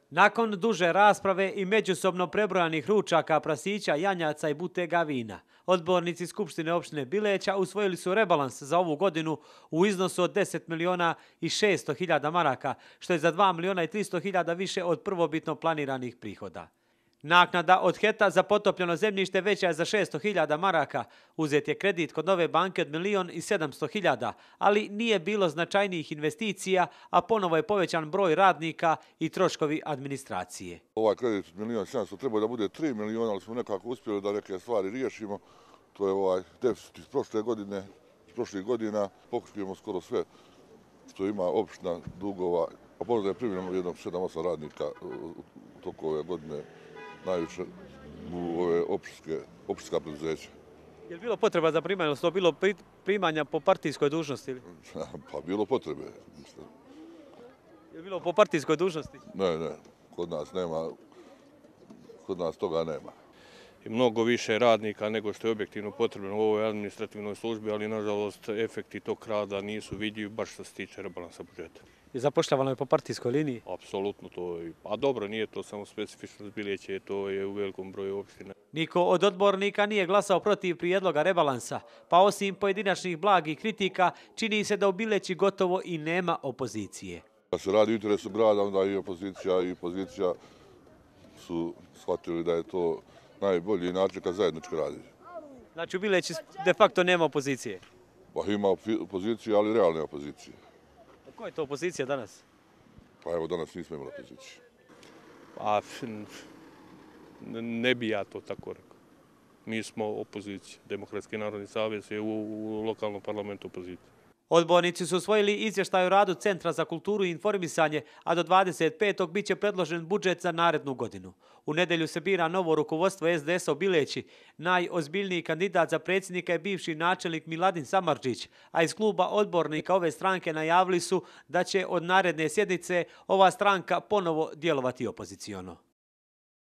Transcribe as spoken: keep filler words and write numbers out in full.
Nakon duže rasprave i međusobno prebrojanih ručaka, prasića, janjaca i butega vina, odbornici Skupštine opštine Bileća usvojili su rebalans za ovu godinu u iznosu od deset miliona i šesto hiljada maraka, što je za dva miliona i tristo hiljada više od prvobitno planiranih prihoda. Naknada od hekta za potopljeno zemljište veća je za šesto hiljada maraka. Uzet je kredit kod Nove banke od milion i sedamsto hiljada, ali nije bilo značajnijih investicija, a ponovo je povećan broj radnika i troškovi administracije. Ovaj kredit od milion i sedamsto treba da bude tri miliona, ali smo nekako uspjeli da neke stvari riješimo. To je ovaj deficit iz prošle godine, iz prošlih godina. Pokušujemo skoro sve što ima opština dugova, a možda je primljeno jednom sedam osam radnika u toku ove godine, najviše u ove opštinska preduzeća. Je li bilo potreba za primanje, ili su to bilo primanja po partijskoj dužnosti? Pa bilo potrebe. Je li bilo po partijskoj dužnosti? Ne, ne, kod nas nema, kod nas toga nema. I mnogo više radnika nego što je objektivno potrebno u ovoj administrativnoj službi, ali nažalost efekti tog rada nisu vidljivi baš što se tiče rebalansa budžeta. I zapošljavano je po partijskoj liniji? Apsolutno to je. A dobro, nije to samo specifično Bileće, to je u velikom broju opština. Niko od odbornika nije glasao protiv prijedloga rebalansa, pa osim pojedinačnih blagih kritika, čini se da u Bileći gotovo i nema opozicije. Kad se radi u interesu grada, onda i opozicija i pozicija su shvatili da je to najbolji način kad zajednički radi. Znači u Bileći de facto nema opozicije? Pa ima opozicije, ali realne opozicije. A koja je to opozicija danas? Pa evo, danas nismo imali opoziciju. Pa ne bi ja to tako rekao. Mi smo opozicija. Demokratski narodni savez je u lokalnom parlamentu opozicija. Odbornici su usvojili izvještaj o radu Centra za kulturu i informisanje, a do dvadeset petog bit će predložen budžet za narednu godinu. U nedelju se bira novo rukovodstvo es de esa u Bileći. Najozbiljniji kandidat za predsjednika je bivši načelnik Miladin Samardžić, a iz kluba odbornika ove stranke najavili su da će od naredne sjednice ova stranka ponovo djelovati opoziciono.